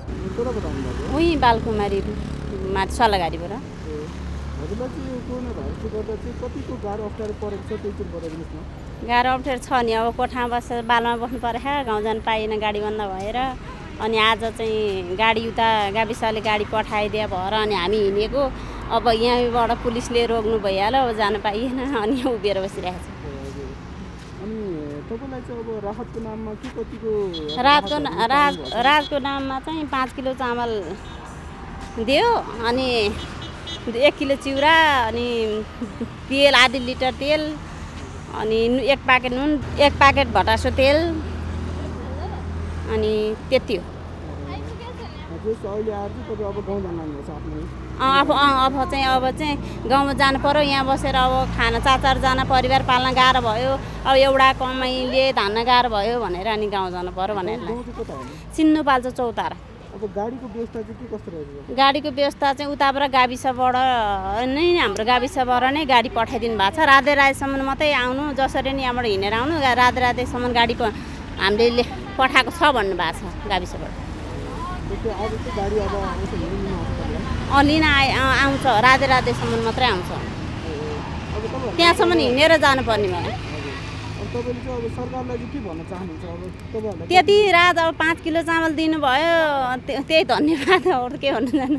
कताबाट आउनुभएको? उही बालकुमारी माथि सल्लाघारीबाट। हजुरलाई चाहिँ यो कोरोना भाइरसले गर्दा चाहिँ कतिको गाह्रो अप्ठ्यारो परेको छ त्यो चाहिँ बताइदिनुहोस् न। गाह्रो अप्ठ्यारो छ नि, अब कोठामा बसेर बालमा बस्नु परेको, गाउँ जानु पाइएन गाडी बन्द भएर। अनि आज चाहिँ गाडी उता गाविसले गाडी पठाइदिए भएर अनि हामी हिँडेको। अब यहाँबाट पुलिसले रोक्नु भइहाल्यो, अब जानु पाइएन, अनि उभिएर बसिरहेको छ। अनि तपाईँलाई चाहिँ अब राहतको नाममा के कतिको राहतको नाममा चाहिँ 5 किलो चामल दियो, अनि 1 किलो चिउरा, अनि तेल आधी लिटर तेल, अनि 1 प्याकेट नुन, 1 प्याकेट भटासो तेल, अनि त्यति हो। अब चाहिँ गाउँमा जानु पर्यो, यहाँ बसेर अब खाना 4-4जना परिवार पाल्न गाह्रो भयो। अब एउटा कमाइले धान्न गाह्रो भयो भनेर अनि गाउँ जानु पर्यो भनेर सिन्नुपाल्चो चौतारा। अब गाडीको व्यवस्था चाहिँ के कस्तो रहेछ? गाडीको व्यवस्था चाहिँ उताबाट गाविसबाट नै, हाम्रो गाविसबाट नै गाडी पठाइदिनु भएको छ। राधे राधेसम्म मात्रै आउनु, जसरी नि यहाँबाट हिँडेर आउनु, राधे राधेसम्म गाडी हामीले पठाएको छ भन्नुभएको छ गाविसबाट। लिन आउँछ, राधे राधेसम्म मात्रै आउँछ, त्यहाँसम्म हिँडेर जानुपर्ने भयो। त्यति रात अब 5 किलो चामल दिनुभयो, त्यही धन्यवाद, अरू के भन्नु जानु।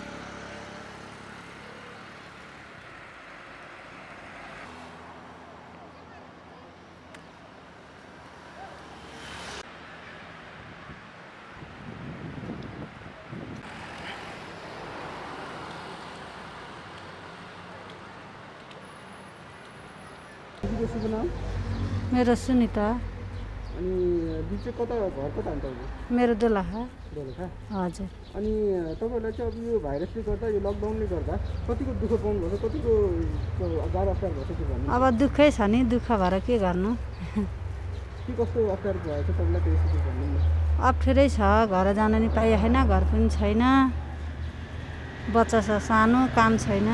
मेरो सुनिता। अनि दिदी कता घर कता हो तपाईको? मेरो दोलखा। हजुर। अनि तपाईहरुलाई चाहिँ अब यो भाइरसले गर्दा, यो लकडाउनले गर्दा कतिको दुःख पाउनु भएको छ, कतिको गाह्रो अप्ठ्यारो भएको छ भन्नु? अब दुःखै छ नि, दुःख भएर के गर्नु। के कस्तो अप्ठ्यारो भएको छ तपाईलाई त्यसो भन्नु न। अप्ठ्यारै छ, घर जान नि पाइएन, घर पनि छैन, बच्चा छ सानो, काम छैन।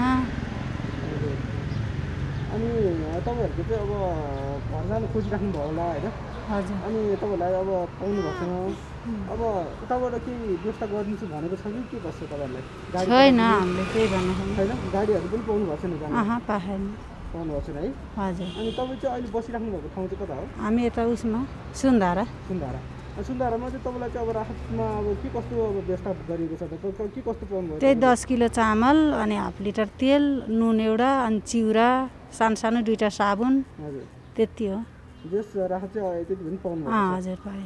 अनि तपाईहरुको चाहिँ अब घर जान खोजिराख्नु भयो होला हैन? हजुर। अनि तपाईहरुलाई अब पाउनु भएको छैन, अब उताबाट के व्यवस्था गरिदिन्छु भनेको छ कि के कस्तो तपाईहरुलाई? छैन, हामीले केही भन्नु छैन, गाडीहरु पनि पाउनु भएको छैन जान? पाएन। पाउनु भएको छैन है? हजुर। अनि तपाईँ चाहिँ अहिले बसिराख्नु भएको ठाउँ चाहिँ कता हो? हामी यता उसमा सुन्धारा। सुन्धारामा चाहिँ तपाईँलाई चाहिँ अब राहतमा अब के कस्तो अब व्यवस्था गरिएको छ, के कस्तो पाउनु भयो? त्यही 10 किलो चामल, अनि हाफ लिटर तेल, नुन एउटा, अनि चिउरा, सानो 2टा साबुन, हजुर त्यति हो। जस राहत चाहिँ त्यति पनि पाउनु भयो? हजुर पाएँ।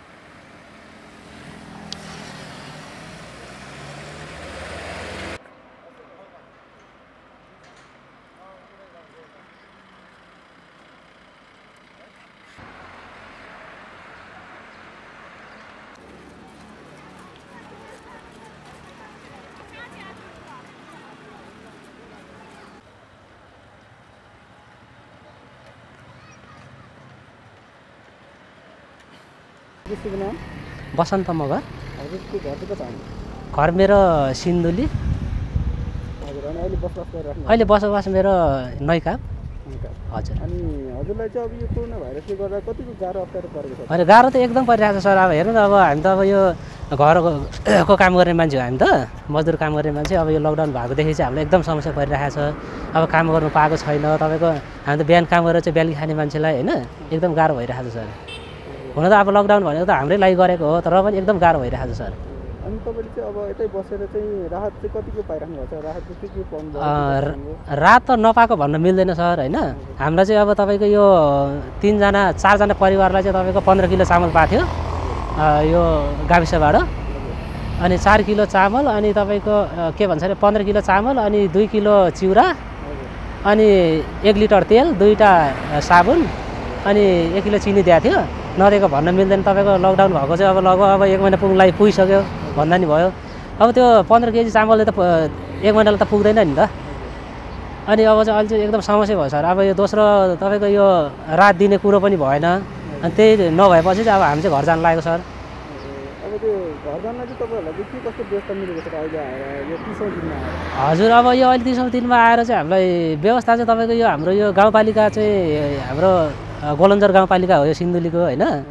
बसन्त मगर। घर मेरो सिन्धुली। अहिले बसोबास मेरो नैकाप। हजुर। अनि हजुरलाई चाहिँ अब यो कोरोना भाइरसले गर्दा कतिको गाह्रो अप्ठ्यारो परेको छ? होइन, गाह्रो त एकदम परिरहेको छ सर। अब हेर्नु न, अब हामी त अब यो घरको काम गर्ने मान्छे हो, हामी त मजदुर काम गर्ने मान्छे। अब यो लकडाउन भएकोदेखि चाहिँ हामीलाई एकदम समस्या परिरहेको छ। अब काम गर्नु पाएको छैन तपाईँको। हामी त बिहान काम गरेर चाहिँ बेलुकी खाने मान्छेलाई होइन एकदम गाह्रो भइरहेको छ सर। हुन त अब लकडाउन भनेको त हाम्रै लागि गरेको हो, तर पनि एकदम गाह्रो भइरहेको छ सर। अनि तपाईँले चाहिँ अब यतै बसेर चाहिँ राहत चाहिँ कतिको पाइराख्नु भएको छ? राहत चाहिँ के पाउनु भयो? राहत त नपाएको भन्न मिल्दैन सर होइन। हामीलाई चाहिँ अब तपाईँको यो 4जना परिवारलाई चाहिँ तपाईँको 15 किलो चामल पाएको थियो यो गाविसबाट। अनि 4 किलो चामल, अनि तपाईँको के भन्छ अरे 15 किलो चामल, अनि 2 किलो चिउरा, अनि 1 लिटर तेल, 2टा साबुन, अनि 1 किलो चिनी दिएको थियो। नदिएको भन्न मिल्दैन, तपाईँको लकडाउन भएको चाहिँ अब लगभग अब 1 महिना पुग्नलाई पुगिसक्यो भन्दा नि भयो। अब त्यो 15 केजी चामलले त 1 महिनालाई त पुग्दैन नि त। अनि अब चाहिँ अहिले चाहिँ एकदम समस्या भयो सर। अब यो दोस्रो तपाईँको यो रात दिने कुरो पनि भएन, अनि त्यही नभएपछि चाहिँ अब हामी चाहिँ घर जान लागेको सर। अब त्यो घर जानलाई चाहिँ तपाईँहरूलाई चाहिँ के कस्तो व्यवस्था मिलेको छ अहिले आएर यो 30औं दिनमा आएर? हजुर, अब यो अहिले 30औं दिनमा आएर चाहिँ हामीलाई व्यवस्था चाहिँ तपाईँको यो हाम्रो यो गाउँपालिका चाहिँ हाम्रो गोलन्जर गाउँपालिका हो यो सिन्धुलीको होइन।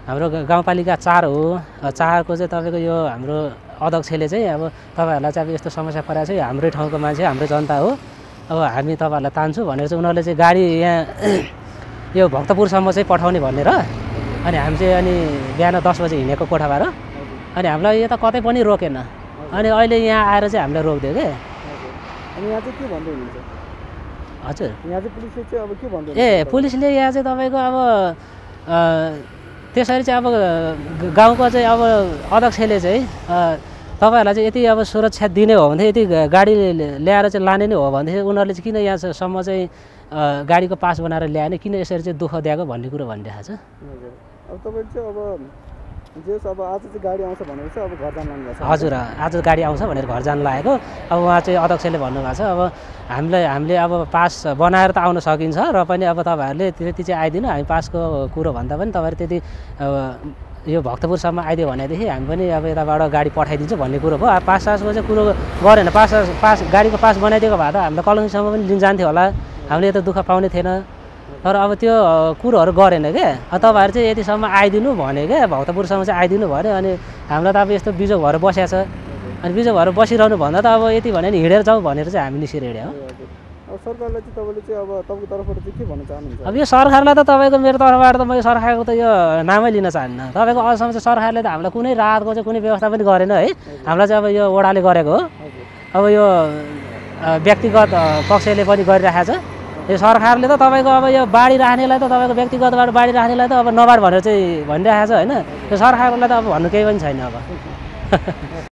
हाम्रो गाउँपालिका 4 हो। 4 को चाहिँ तपाईँको यो हाम्रो अध्यक्षले चाहिँ अब तपाईँहरूलाई चाहिँ अब यस्तो समस्या परेको छ, हाम्रै ठाउँको मान्छे हाम्रो जनता हो, अब हामी तपाईँहरूलाई तान्छु भनेर चाहिँ उनीहरूले चाहिँ गाडी यहाँ यो भक्तपुरसम्म चाहिँ पठाउने भनेर अनि हामी चाहिँ अनि बिहान 10 बजे हिँडेको कोठाबाट अनि हामीलाई यो त कतै पनि रोकेन अनि अहिले यहाँ आएर चाहिँ हामीलाई रोकिदियो के। अनि यहाँ चाहिँ के भन्दै हुनुहुन्छ? हजुर यहाँ चाहिँ पुलिसले चाहिँ अब के भन्दै पुलिसले यहाँ चाहिँ तपाईँको अब त्यसरी चाहिँ अब गाउँको चाहिँ अब अध्यक्षले चाहिँ तपाईँहरूलाई चाहिँ यति अब सुरक्षा दिने हो भने यति गाडी ल्याएर चाहिँ लाने नै हो भनेदेखि उनीहरूले चाहिँ किन यहाँसम्म चाहिँ गाडीको पास बनाएर ल्याएन, किन यसरी चाहिँ दुःख दिएको भन्ने कुरो भनिरहेको छ। अब तपाईँले चाहिँ अब जेस अब आज चाहिँ गाडी आउँछ भनेर चाहिँ अब घर जान लाग्नु भएको छ? हजुर आज गाडी आउँछ भनेर घर जान लागेको। अब उहाँ चाहिँ अध्यक्षले भन्नुभएको छ अब हामीले अब पास बनाएर त आउन सकिन्छ र पनि अब तपाईँहरूले त्यति चाहिँ आइदिनु, हामी पासको कुरो भन्दा पनि तपाईँहरू त्यति यो भक्तपुरसम्म आइदियो भनेदेखि हामी पनि अब यताबाट गाडी पठाइदिन्छ भन्ने कुरो भयो। पास सासको चाहिँ कुरो गरेन, पास गाडीको पास बनाइदिएको भए त हामीलाई कलङ्कीसम्म पनि लिन जान्थ्यो होला, हामीले त दुःख पाउने थिएन। तर अब त्यो कुरोहरू गरेन क्या। तपाईँहरू चाहिँ यतिसम्म आइदिनु भने क्या, भक्तपुरसम्म चाहिँ आइदिनु भन्यो अनि हामीलाई त अब यस्तो बिजोग भएर बसिया छ अनि बिजोग भएर बसिरहनु भन्दा त अब यति भन्यो नि हिँडेर जाउँ भनेर चाहिँ हामी निस्केर हिँड्यो। अब सरकारलाई चाहिँ तपाईँले चाहिँ अब तपाईँको तर्फबाट चाहिँ के भन्न चाहनुहुन्छ? अब यो सरकारलाई त तपाईँको मेरो तर्फबाट त म यो सरकारको त यो नामै लिन चाहन्न। तपाईँको अझसम्म चाहिँ सरकारले त हामीलाई कुनै राहतको चाहिँ कुनै व्यवस्था पनि गरेन है। हामीलाई चाहिँ अब यो वडाले गरेको हो, अब यो व्यक्तिगत पक्षले पनि गरिरहेको छ। यो सरकारले त तपाईँको अब यो बाढी राख्नेलाई त तपाईँको व्यक्तिगतबाट बाढी राख्नेलाई त अब नबाढ भनेर चाहिँ भनिरहेको छ होइन। यो सरकारलाई त अब भन्नु केही पनि छैन अब।